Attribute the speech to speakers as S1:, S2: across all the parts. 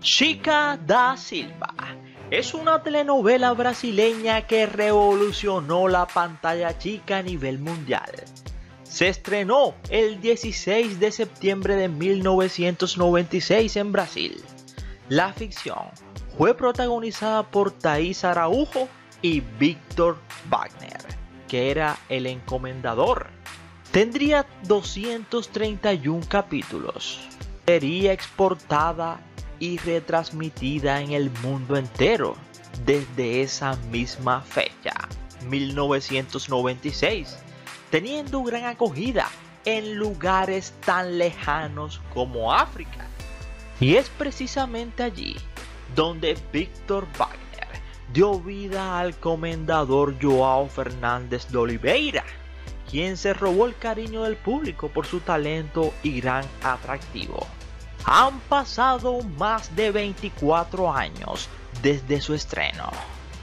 S1: Chica da Silva es una telenovela brasileña que revolucionó la pantalla chica a nivel mundial. Se estrenó el 16 de septiembre de 1996 en Brasil. La ficción fue protagonizada por Thaís Araújo y Víctor Wagner, que era el encomendador. Tendría 231 capítulos. Sería exportada y retransmitida en el mundo entero desde esa misma fecha, 1996, teniendo gran acogida en lugares tan lejanos como África. Y es precisamente allí donde Víctor Wagner dio vida al comendador João Fernández de Oliveira, quien se robó el cariño del público por su talento y gran atractivo. Han pasado más de 24 años desde su estreno,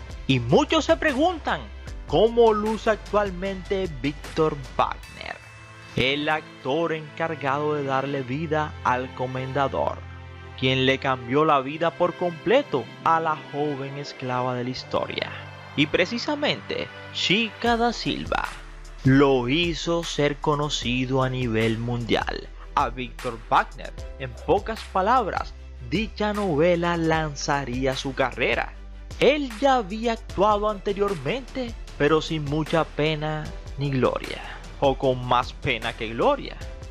S1: y muchos se preguntan cómo luce actualmente Víctor Wagner, el actor encargado de darle vida al comendador, quien le cambió la vida por completo a la joven esclava de la historia. Y precisamente Chica da Silva lo hizo ser conocido a nivel mundial. A Víctor Wagner, en pocas palabras, dicha novela lanzaría su carrera. Él ya había actuado anteriormente, pero sin mucha pena ni gloria, o con más pena que gloria.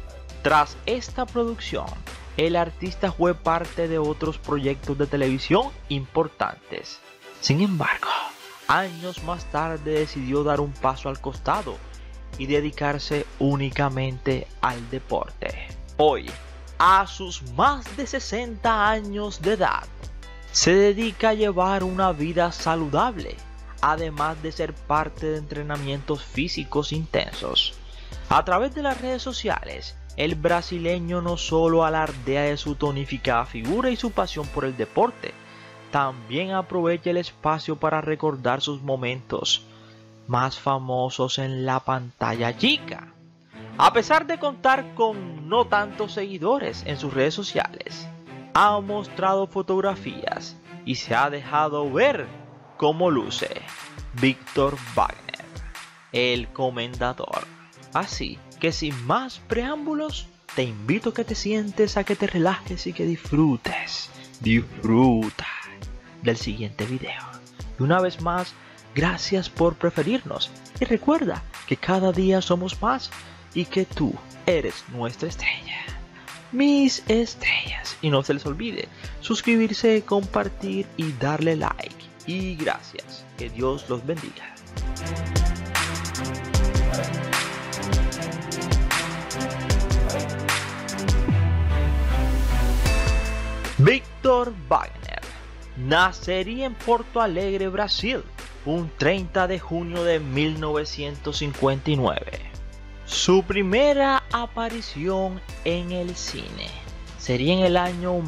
S1: Tras esta producción, el artista fue parte de otros proyectos de televisión importantes. Sin embargo, años más tarde decidió dar un paso al costado y dedicarse únicamente al deporte. Hoy, a sus más de 60 años de edad, se dedica a llevar una vida saludable, además de ser parte de entrenamientos físicos intensos. A través de las redes sociales, el brasileño no solo alardea de su tonificada figura y su pasión por el deporte, también aprovecha el espacio para recordar sus momentos más famosos en la pantalla chica. A pesar de contar con no tantos seguidores en sus redes sociales, ha mostrado fotografías y se ha dejado ver cómo luce Víctor Wagner, el comendador. Así que sin más preámbulos, te invito a que te sientes, a que te relajes y que disfruta del siguiente video. Y una vez más, gracias por preferirnos, y recuerda que cada día somos más y que tú eres nuestra estrella, mis estrellas. Y no se les olvide suscribirse, compartir y darle like. Y gracias, que Dios los bendiga. Víctor Wagner nacería en Porto Alegre, Brasil, un 30 de junio de 1959. Su primera aparición en el cine sería en el año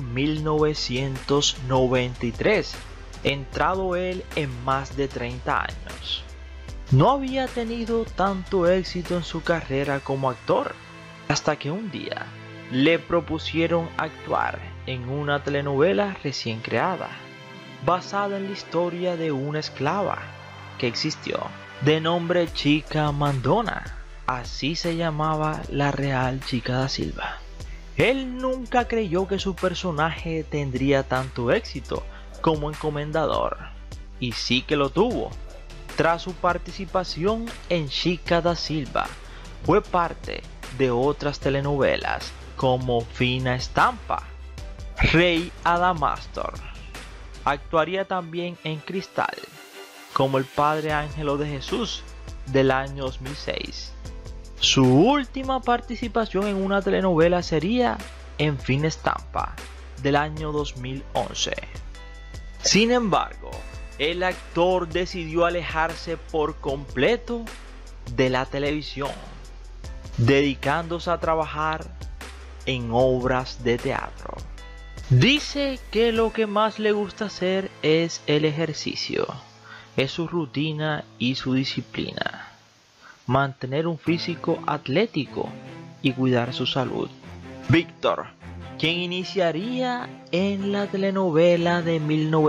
S1: 1993, entrado él en más de 30 años. No había tenido tanto éxito en su carrera como actor, hasta que un día le propusieron actuar en una telenovela recién creada, basada en la historia de una esclava que existió, de nombre Chica Mandona. Así se llamaba la real Chica da Silva. Él nunca creyó que su personaje tendría tanto éxito como encomendador, y sí que lo tuvo. Tras su participación en Chica da Silva, fue parte de otras telenovelas como Fina Estampa, Rei Adamastor. Actuaría también en Cristal, como el Padre Ángelo de Jesús del año 2006. Su última participación en una telenovela sería en Fina Estampa del año 2011. Sin embargo, el actor decidió alejarse por completo de la televisión, dedicándose a trabajar en obras de teatro. Dice que lo que más le gusta hacer es el ejercicio, es su rutina y su disciplina. Mantener un físico atlético y cuidar su salud. Víctor quien iniciaría en la telenovela de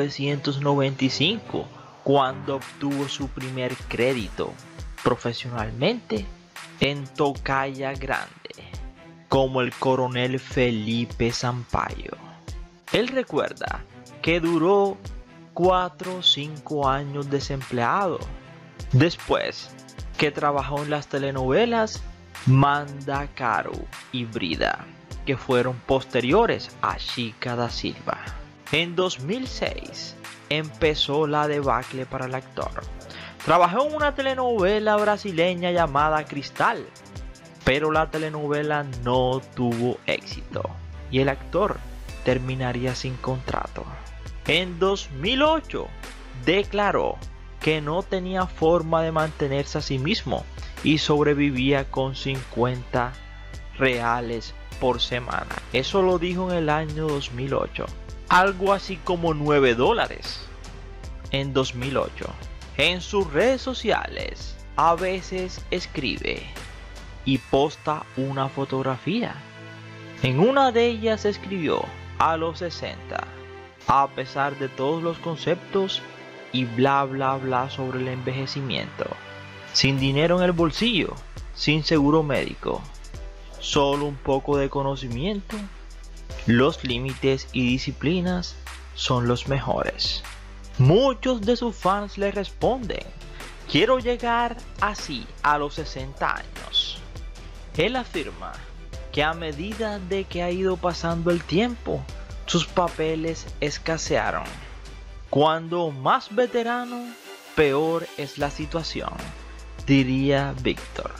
S1: 1995, cuando obtuvo su primer crédito profesionalmente en Tocaya Grande, como el coronel Felipe Sampaio. Él recuerda que duró 4 o 5 años desempleado, después que trabajó en las telenovelas Manda Caro y Brida, que fueron posteriores a Chica da Silva. En 2006 empezó la debacle para el actor. Trabajó en una telenovela brasileña llamada Cristal, pero la telenovela no tuvo éxito y el actor terminaría sin contrato. En 2008 declaró que no tenía forma de mantenerse a sí mismo y sobrevivía con 50 reales por semana. Eso lo dijo en el año 2008. Algo así como $9 en 2008. En sus redes sociales a veces escribe y posta una fotografía. En una de ellas escribió: a los 60, a pesar de todos los conceptos y bla bla bla sobre el envejecimiento, sin dinero en el bolsillo, sin seguro médico, solo un poco de conocimiento, los límites y disciplinas son los mejores. Muchos de sus fans le responden: quiero llegar así a los 60 años. Él afirma que a medida de que ha ido pasando el tiempo, sus papeles escasearon. Cuando más veterano, peor es la situación, diría Víctor.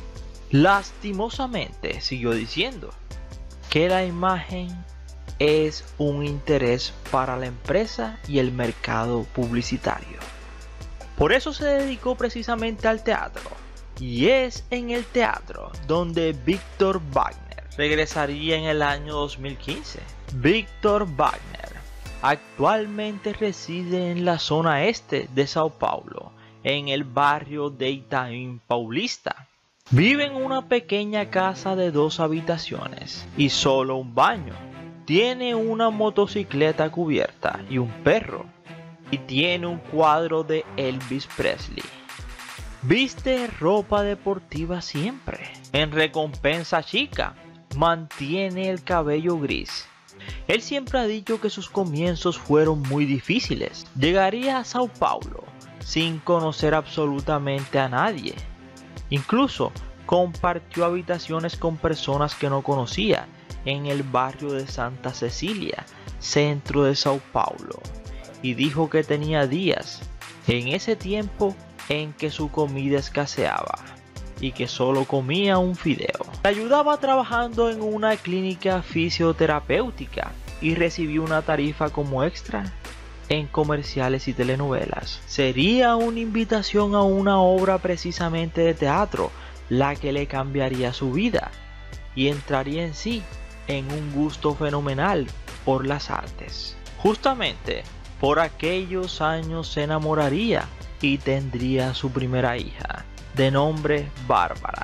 S1: Lastimosamente, siguió diciendo que la imagen es un interés para la empresa y el mercado publicitario. Por eso se dedicó precisamente al teatro, y es en el teatro donde Víctor Wagner regresaría en el año 2015. Víctor Wagner actualmente reside en la zona este de Sao Paulo, en el barrio de Itaim Paulista. Vive en una pequeña casa de 2 habitaciones y solo un baño. Tiene una motocicleta cubierta y un perro. Y tiene un cuadro de Elvis Presley. Viste ropa deportiva siempre. En recompensa chica, mantiene el cabello gris. Él siempre ha dicho que sus comienzos fueron muy difíciles. Llegaría a Sao Paulo sin conocer absolutamente a nadie. Incluso compartió habitaciones con personas que no conocía en el barrio de Santa Cecilia, centro de Sao Paulo, y dijo que tenía días en ese tiempo en que su comida escaseaba y que solo comía un fideo. Ayudaba trabajando en una clínica fisioterapéutica y recibió una tarifa como extra en comerciales y telenovelas. Sería una invitación a una obra precisamente de teatro la que le cambiaría su vida y entraría en sí en un gusto fenomenal por las artes. Justamente por aquellos años se enamoraría y tendría su primera hija, de nombre Bárbara.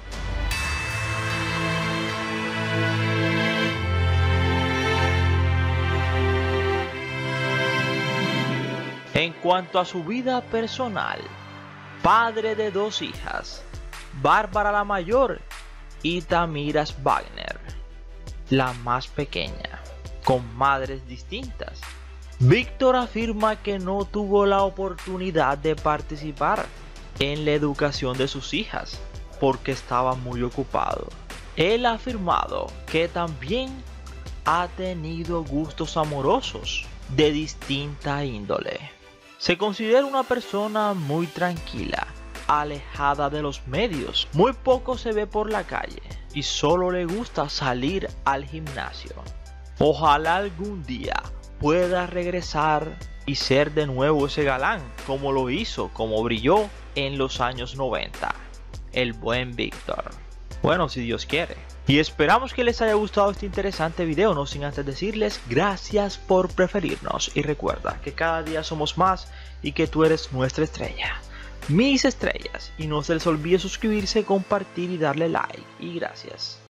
S1: En cuanto a su vida personal, padre de 2 hijas, Bárbara la mayor y Tamiras Wagner, la más pequeña, con madres distintas. Víctor afirma que no tuvo la oportunidad de participar en la educación de sus hijas porque estaba muy ocupado. Él ha afirmado que también ha tenido gustos amorosos de distinta índole. Se considera una persona muy tranquila, alejada de los medios, muy poco se ve por la calle y solo le gusta salir al gimnasio. Ojalá algún día pueda regresar y ser de nuevo ese galán como lo hizo, como brilló en los años 90, el buen Víctor. Bueno, si Dios quiere. Y esperamos que les haya gustado este interesante video, no sin antes decirles gracias por preferirnos y recuerda que cada día somos más y que tú eres nuestra estrella, mis estrellas, y no se les olvide suscribirse, compartir y darle like, y gracias.